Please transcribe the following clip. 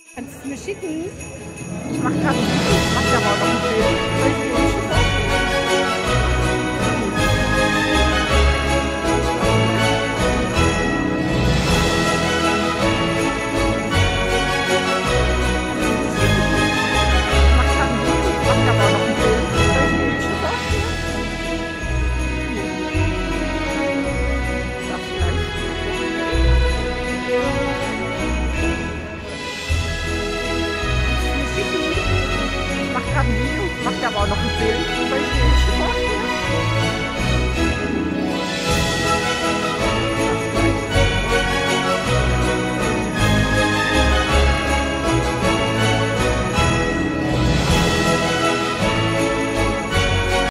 Kannst du es mir schicken? Ich mach grad ein Video. Ich mach ja mal noch ein Bild.